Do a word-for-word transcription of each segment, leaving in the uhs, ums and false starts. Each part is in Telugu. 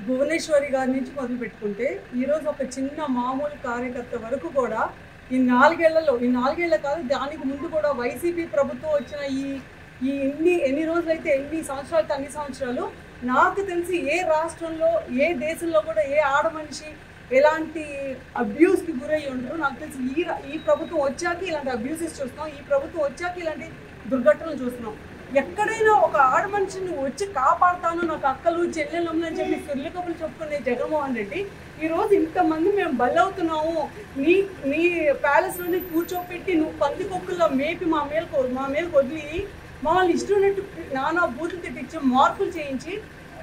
భువనేశ్వరి గారి నుంచి మొదలు పెట్టుకుంటే ఈరోజు ఒక చిన్న మామూలు కార్యకర్త వరకు కూడా ఈ నాలుగేళ్లలో ఈ నాలుగేళ్ల కాదు దానికి ముందు కూడా వైసీపీ ప్రభుత్వం వచ్చిన ఈ ఈ ఎన్ని ఎన్ని రోజులైతే ఎన్ని సంవత్సరాలు అన్ని సంవత్సరాలు నాకు తెలిసి ఏ రాష్ట్రంలో ఏ దేశంలో కూడా ఏ ఆడ మనిషి ఎలాంటి అబ్యూస్కి గురయ్యి ఉండరు. నాకు తెలిసి ఈ ఈ ప్రభుత్వం వచ్చాక ఇలాంటి అబ్యూసెస్ చూస్తున్నాం, ఈ ప్రభుత్వం వచ్చాక ఇలాంటి దుర్ఘటనలు చూస్తున్నాం. ఎక్కడైనా ఒక ఆడ మనిషిని వచ్చి కాపాడుతాను, నాకు అక్కలు చెల్లెలమ్మలు అని చెప్పి ఫిర్లి కబుర్లు చెప్పుకునే జగన్మోహన్ రెడ్డి ఈరోజు ఇంతమంది మేము బలవుతున్నాము, నీ నీ ప్యాలెస్లోనే కూర్చోపెట్టి నువ్వు పందికొక్కుల్లో మేపి మా మేలు మా మేలు వదిలి మమ్మల్ని ఇష్టమైనట్టు నానా బూతులు తిట్టించి మార్పులు చేయించి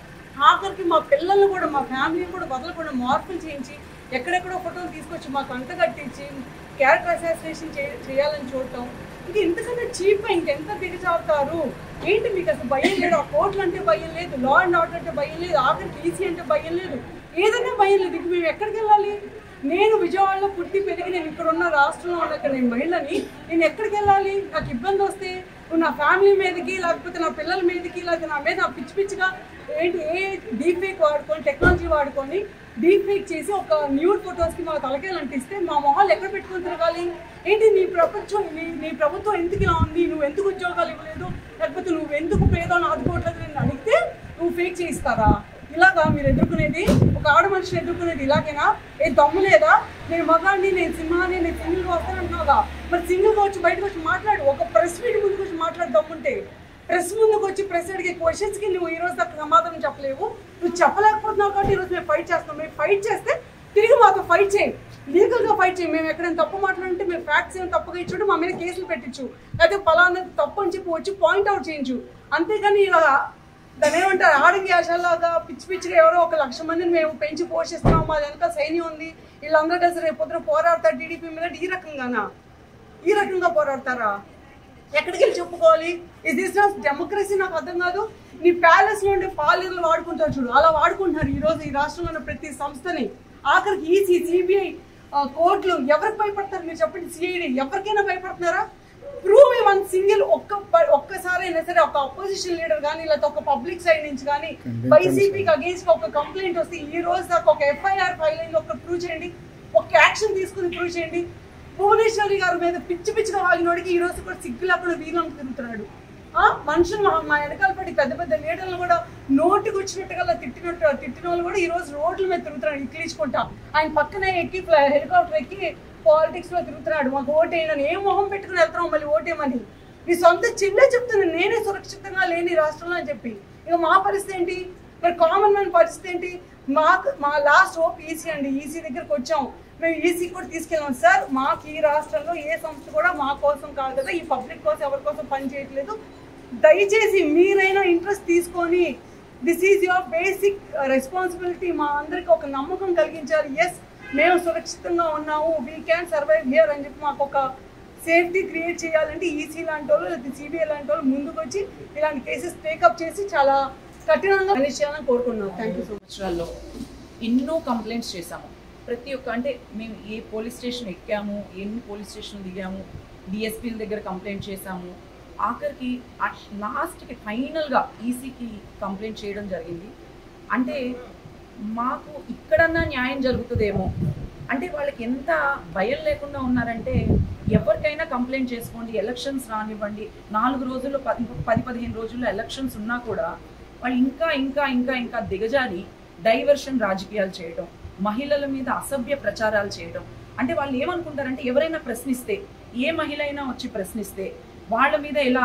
ఆఖరికి మా పిల్లల్ని కూడా మా ఫ్యామిలీని కూడా వదలకుండా మార్పులు చేయించి ఎక్కడెక్కడో ఫోటోలు తీసుకొచ్చి మాకు అంత కట్టించి క్యారెక్టర్ అసాసినేషన్ చేయాలని చూడటం ఇంకా ఇంతకన్నా చీప్గా ఇంకెంత దిగజారుతారు ఏంటి? మీకు అసలు భయం లేదు, ఆ కోర్టులు అంటే భయం లేదు, లా అండ్ ఆర్డర్ అంటే భయం లేదు, ఆఖరికి ఈసీ అంటే భయం లేదు, ఏదైనా భయం లేదు. ఇంక మేము ఎక్కడికి వెళ్ళాలి? నేను విజయవాడలో పుట్టి పెరిగి నేను ఇక్కడ ఉన్న రాష్ట్రంలో ఉన్న నేను మహిళని నేను ఎక్కడికి వెళ్ళాలి? నాకు ఇబ్బంది వస్తే నువ్వు నా ఫ్యామిలీ మీదకి లేకపోతే నా పిల్లల మీదకి లేకపోతే నా మీద నా పిచ్చి పిచ్చిగా ఏంటి ఏ డీప్ ఫేక్ వాడుకొని టెక్నాలజీ వాడుకొని డీప్ ఫేక్ చేసి ఒక న్యూడ్ ఫొటోస్కి మా తలకాయలు అంటిస్తే మా మొహాలు ఎక్కడ పెట్టుకొని తిరగాలి? ఏంటి నీ ప్రపంచం నీ నీ ప్రభుత్వం ఎందుకు ఇలా ఉంది, నువ్వు ఎందుకు ఉద్యోగాలు ఇవ్వలేదు, లేకపోతే నువ్వు ఎందుకు పేదోని ఆదుకోవట్లేదు అని అడిగితే నువ్వు ఫేక్ చేయిస్తారా? ఇలాగా మీరు ఎదుర్కొనేది ఒక ఆడ మనిషిని ఎదుర్కొనేది ఇలాగేనా? ఏ దమ్ము లేదా? నేను మగాడిని, నేను సింహాన్ని, నేను సింగిల్గా వస్తానంటున్నాగా, మరి సింగిల్గా వచ్చి బయటకు వచ్చి మాట్లాడు, ఒక ప్రెస్ మీట్ ముందుకు వచ్చి మాట్లాడు. దమ్ముంటే ప్రెస్ ముందుకు వచ్చి ప్రెస్ అడిగే క్వశ్చన్స్కి నువ్వు ఈరోజు దాకా సమాధానం చెప్పలేవు. నువ్వు చెప్పలేకపోతున్నావు కాబట్టి ఈరోజు మేము ఫైట్ చేస్తాం. మేము ఫైట్ చేస్తే తిరిగి మాతో ఫైట్ చేయి, లీగల్గా ఫైట్ చేయి. మేము ఎక్కడైనా తప్పు మాట్లాడుంటే మేము ఫ్యాక్ట్స్ ఏమైనా తప్పుగా ఇచ్చుంటే మా మీద కేసులు పెట్టించు, అయితే ఫలానా తప్పు అని చెప్పి వచ్చి పాయింట్ అవుట్ చేయించు. అంతేగాని ఇలా దాని ఏమంటారు ఆడంగి ఆశలాగా పిచ్చి పిచ్చిగా ఎవరో ఒక లక్ష మందిని మేము పెంచి పోషిస్తున్నాం, మా వెనక సైన్యం ఉంది, వీళ్ళందరూ కలిసి రేపు పొద్దున పోరాడతారు టీడీపీ మీద, ఈ రకంగానా? ఈ రకంగా పోరాడతారా? ఎక్కడికి వెళ్ళి చెప్పుకోవాలి? ఇది డెమోక్రసీ నాకు అర్థం కాదు. నీ ప్యాలెస్లో ఉండే పాలర్లు వాడుకుంటారు చూడు, అలా వాడుకుంటున్నారు ఈరోజు ఈ రాష్ట్రంలో ఉన్న ప్రతి సంస్థని. ఆఖరికి ఈసీ, సిబిఐ, కోర్టులు ఎవరికి భయపడతారు మీరు చెప్పండి? సిఐడి ఎవరికైనా భయపడుతున్నారా? ప్రూవ్ వన్ సింగిల్ ఒక్క ఒక్కసారైనా సరే ఒక అపోజిషన్ లీడర్ కానీ లేకపోతే ఒక పబ్లిక్ సైడ్ నుంచి కానీ వైసీపీకి అగేన్స్ట్ ఒక కంప్లైంట్ వస్తే ఈ రోజు దాకా ఒక ఎఫ్ఐఆర్ ఫైల్ అయింది, ఒక ప్రూవ్ చేయండి, ఒక యాక్షన్ తీసుకుని ప్రూవ్ చేయండి. భువనేశ్వరి గారి మీద పిచ్చి పిచ్చిగా వాగినోడికి ఈ రోజు కూడా సిగ్గు లేకుండా వీళ్ళని తిరుగుతున్నాడు. మనుషులు మా వెనకాల పడి పెద్ద పెద్ద లీడర్లు కూడా నోటికి వచ్చినట్టుగా తిట్టినట్టు తిట్టిన వాళ్ళు కూడా ఈ రోజు రోడ్ల మీద తిరుగుతున్నాడు ఇక్కిలించుకుంటా. ఆయన పక్కనే ఎక్కి హెలికాప్టర్ ఎక్కి పాలిటిక్స్ లో తిరుగుతున్నాడు. మాకు ఓటేయనని ఏం మొహం పెట్టుకుని వెళ్తున్నాం మళ్ళీ ఓటేయమని? నీ సొంత చెల్లె చెప్తున్నాను నేనే సురక్షితంగా లేని రాష్ట్రంలో అని చెప్పి. ఇక మా పరిస్థితి ఏంటి? మరి కామన్ మ్యాన్ పరిస్థితి ఏంటి? మాకు మా లాస్ట్ హోప్ ఈసీ అండి. ఈసీ దగ్గరకు వచ్చాం, మేము ఈసీ కూడా తీసుకెళ్ళాం. సార్ మాకు ఈ రాష్ట్రంలో ఏ సంస్థ కూడా మా కోసం కాదు కదా, ఈ పబ్లిక్ కోసం ఎవరి కోసం పని చేయట్లేదు, దయచేసి మీరైనా ఇంట్రెస్ట్ తీసుకొని this is your basic responsibility, మా అందరికి ఒక నమ్మకం కలిగించారు. ఎస్ మేము సురక్షితంగా ఉన్నాము, వీ క్యాన్ సర్వైవ్ హియర్ అని చెప్పి మాకు ఒక సేఫ్టీ క్రియేట్ చేయాలంటే ఈసీ లాంటి వాళ్ళు లేకపోతే సిబిఐ లాంటి వాళ్ళు ముందుకు వచ్చి ఇలాంటి కేసెస్ టేకప్ చేసి చాలా కఠినంగా పనిష్ చేయాలని కోరుకున్నాం. Thank you so much. సంవత్సరాల్లో ఎన్నో కంప్లైంట్స్ చేశాము. ప్రతి ఒక్క అంటే మేము ఏ పోలీస్ స్టేషన్ ఎక్కాము, ఎన్ని పోలీస్ స్టేషన్ దిగాము, డిఎస్పీల దగ్గర కంప్లైంట్ చేశాము, ఆఖరికి లాస్ట్కి ఫైనల్గా ఈసీకి కంప్లైంట్ చేయడం జరిగింది. అంటే మాకు ఇక్కడన్నా న్యాయం జరుగుతుందేమో అంటే వాళ్ళకి ఎంత భయం లేకుండా ఉన్నారంటే ఎవరికైనా కంప్లైంట్ చేసుకోండి, ఎలక్షన్స్ రానివ్వండి, నాలుగు రోజుల్లో పది పది పదిహేను రోజుల్లో ఎలక్షన్స్ ఉన్నా కూడా వాళ్ళు ఇంకా ఇంకా ఇంకా ఇంకా దిగజారి డైవర్షన్ రాజకీయాలు చేయడం, మహిళల మీద అసభ్య ప్రచారాలు చేయడం. అంటే వాళ్ళు ఏమనుకుంటారంటే ఎవరైనా ప్రశ్నిస్తే, ఏ మహిళ అయినా వచ్చి ప్రశ్నిస్తే వాళ్ళ మీద ఎలా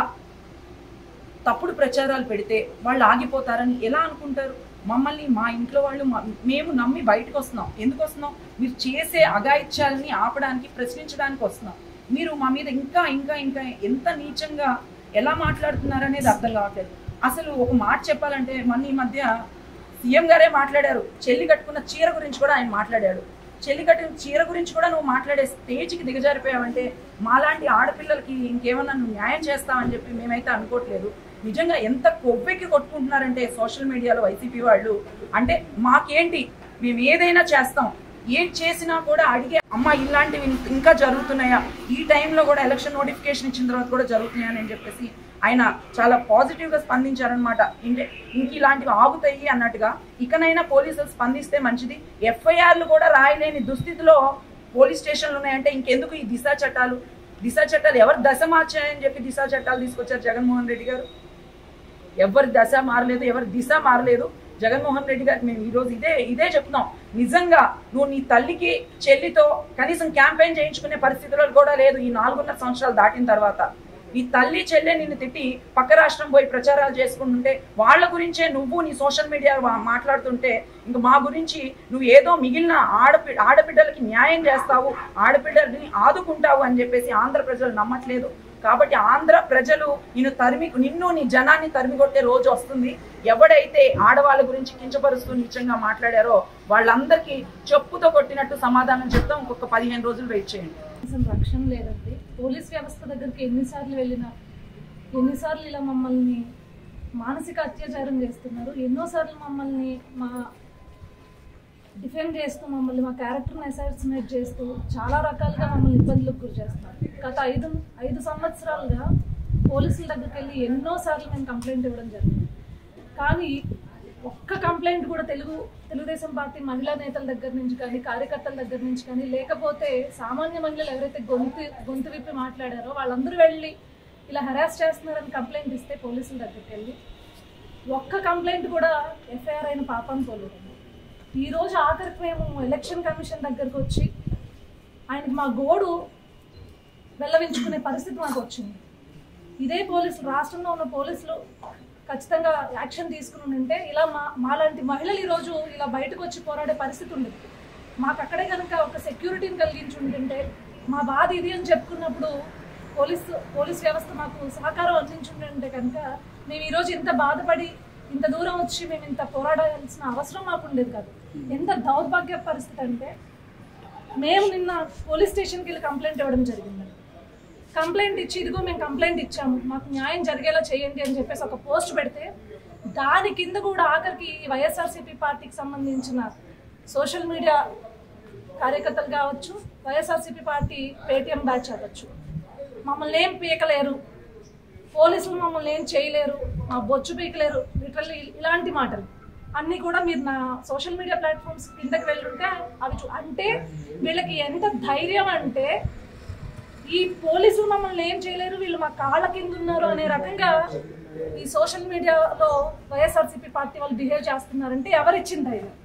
తప్పుడు ప్రచారాలు పెడితే వాళ్ళు ఆగిపోతారని ఎలా అనుకుంటారు? మమ్మల్ని మా ఇంట్లో వాళ్ళు మేము నమ్మి బయటకు వస్తున్నాం. ఎందుకు వస్తున్నాం? మీరు చేసే అఘాయిత్యాలని ఆపడానికి, ప్రశ్నించడానికి వస్తున్నాం. మీరు మా మీద ఇంకా ఇంకా ఇంకా ఎంత నీచంగా ఎలా మాట్లాడుతున్నారనేది అర్థం కావట్లేదు. అసలు ఒక మాట చెప్పాలంటే మన ఈ మధ్య సీఎం గారే మాట్లాడారు, చెల్లి కట్టుకున్న చీర గురించి కూడా ఆయన మాట్లాడాడు. చెల్లి కట్టిన చీర గురించి కూడా నువ్వు మాట్లాడే స్టేజ్కి దిగజారిపోయావంటే మాలాంటి ఆడపిల్లలకి ఇంకేమన్నా నువ్వు న్యాయం చేస్తావని చెప్పి మేమైతే అనుకోవట్లేదు. నిజంగా ఎంత కొవ్వెక్కి కొట్టుకుంటున్నారంటే సోషల్ మీడియాలో వైసీపీ వాళ్ళు, అంటే మాకేంటి మేము ఏదైనా చేస్తాం, ఏం చేసినా కూడా అడిగే అమ్మ ఇలాంటివి ఇంకా జరుగుతున్నాయా, ఈ టైంలో కూడా ఎలక్షన్ నోటిఫికేషన్ ఇచ్చిన తర్వాత కూడా జరుగుతున్నాయని చెప్పేసి ఆయన చాలా పాజిటివ్గా స్పందించారనమాట. ఇంటే ఇంక ఇలాంటివి ఆగుతాయి అన్నట్టుగా. ఇకనైనా పోలీసులు స్పందిస్తే మంచిది. ఎఫ్ఐఆర్లు కూడా రాయలేని దుస్థితిలో పోలీస్ స్టేషన్లు ఉన్నాయంటే ఇంకెందుకు ఈ దిశ చట్టాలు? దిశ చట్టాలు ఎవరు దశ మార్చాయని చెప్పి దిశ చట్టాలు తీసుకొచ్చారు జగన్మోహన్ రెడ్డి గారు? ఎవరి దశ మారలేదు, ఎవరి దిశ మారలేదు. జగన్మోహన్ రెడ్డి గారికి మేము ఈరోజు ఇదే ఇదే చెప్తున్నాం. నిజంగా నువ్వు నీ తల్లికి చెల్లితో కనీసం క్యాంపెయిన్ చేయించుకునే పరిస్థితుల్లో కూడా లేదు ఈ నాలుగున్నర సంవత్సరాలు దాటిన తర్వాత. నీ తల్లి చెల్లె నిన్ను తిట్టి పక్క రాష్ట్రం పోయి ప్రచారాలు చేసుకుంటుంటే వాళ్ళ గురించే నువ్వు నీ సోషల్ మీడియా మాట్లాడుతుంటే ఇంక మా గురించి నువ్వు ఏదో మిగిలిన ఆడపి ఆడబిడ్డలకి న్యాయం చేస్తావు, ఆడబిడ్డలని ఆదుకుంటావు అని చెప్పేసి ఆంధ్ర ప్రజలు నమ్మట్లేదు. కాబట్టి ఆంధ్ర ప్రజలు నిన్ను తరిమి నిన్ను నీ జనాన్ని తరిమి కొట్టే రోజు వస్తుంది. ఎవడైతే ఆడవాళ్ళ గురించి కించపరుస్తూ నిజంగా మాట్లాడారో వాళ్ళందరికీ చెప్పుతో కొట్టినట్టు సమాధానం చెప్తాం. ఇంకొక పదిహేను రోజులు వెయిట్ చేయండి. అసలు రక్షణ లేదండి. పోలీస్ వ్యవస్థ దగ్గరికి ఎన్నిసార్లు వెళ్ళినా, ఎన్నిసార్లు ఇలా మమ్మల్ని మానసిక అత్యాచారం చేస్తున్నారు, ఎన్నోసార్లు మమ్మల్ని మా డిఫెండ్ చేస్తూ మమ్మల్ని మా క్యారెక్టర్ని అసాసినేట్ చేస్తూ చాలా రకాలుగా మమ్మల్ని ఇబ్బందులకు గురి చేస్తున్నారు. గత ఐదు ఐదు సంవత్సరాలుగా పోలీసుల దగ్గరికి వెళ్ళి ఎన్నోసార్లు మేము కంప్లైంట్ ఇవ్వడం జరిగింది. కానీ ఒక్క కంప్లైంట్ కూడా తెలుగు తెలుగుదేశం పార్టీ మహిళా నేతల దగ్గర నుంచి కానీ కార్యకర్తల దగ్గర నుంచి కానీ, లేకపోతే సామాన్య మహిళలు ఎవరైతే గొంతు గొంతు విప్పి మాట్లాడారో వాళ్ళందరూ వెళ్ళి ఇలా హెరాస్ చేస్తున్నారని కంప్లైంట్ ఇస్తే పోలీసుల దగ్గరికి వెళ్ళి ఒక్క కంప్లైంట్ కూడా ఎఫ్ఐఆర్ అయిన పాపం పోలేదు. ఈరోజు ఆఖరికి మేము ఎలక్షన్ కమిషన్ దగ్గరకు వచ్చి ఆయనకి మా గోడు వెళ్ళవించుకునే పరిస్థితి మాకు వచ్చింది. ఇదే పోలీసులు, రాష్ట్రంలో ఉన్న పోలీసులు ఖచ్చితంగా యాక్షన్ తీసుకుని ఉంటే ఇలా మా మాలాంటి మహిళలు ఈరోజు ఇలా బయటకు వచ్చి పోరాడే పరిస్థితి ఉండేది. మాకు అక్కడే కనుక ఒక సెక్యూరిటీని కలిగించి ఉంటుంటే, మా బాధ ఇది అని చెప్పుకున్నప్పుడు పోలీసు పోలీస్ వ్యవస్థ మాకు సహకారం అందించుంటే కనుక మేము ఈరోజు ఇంత బాధపడి ఇంత దూరం వచ్చి మేము ఇంత పోరాడాల్సిన అవసరం మాకు ఉండేది కాదు. ఎంత దౌర్భాగ్య పరిస్థితి అంటే, మేము నిన్న పోలీస్ స్టేషన్కి వెళ్ళి కంప్లైంట్ ఇవ్వడం జరిగింది. కంప్లైంట్ ఇచ్చి ఇదిగో మేము కంప్లైంట్ ఇచ్చాము, మాకు న్యాయం జరిగేలా చేయండి అని చెప్పేసి ఒక పోస్ట్ పెడితే దాని కింద కూడా ఆఖరికి వైఎస్ఆర్సీపీ పార్టీకి సంబంధించిన సోషల్ మీడియా కార్యకర్తలు కావచ్చు, వైఎస్ఆర్సీపీ పార్టీ పేటీఎం బ్యాచ్ అవ్వచ్చు, మమ్మల్ని ఏం పీకలేరు, పోలీసులు మమ్మల్ని ఏం చేయలేరు, మా బొచ్చు పీకలేరు, లిటరల్లీ ఇలాంటి మాటలు అన్నీ కూడా మీరు నా సోషల్ మీడియా ప్లాట్ఫామ్స్ కిందకి వెళ్ళుంటే అవి చూ అంటే వీళ్ళకి ఎంత ధైర్యం అంటే ఈ పోలీసులు మమ్మల్ని ఏం చేయలేరు, వీళ్ళు మా కాళ్ళ కింద ఉన్నారు అనే రకంగా ఈ సోషల్ మీడియాలో వైఎస్ఆర్సీపీ పార్టీ వాళ్ళు బిహేవ్ చేస్తున్నారంటే ఎవరిచ్చిన ధైర్యం?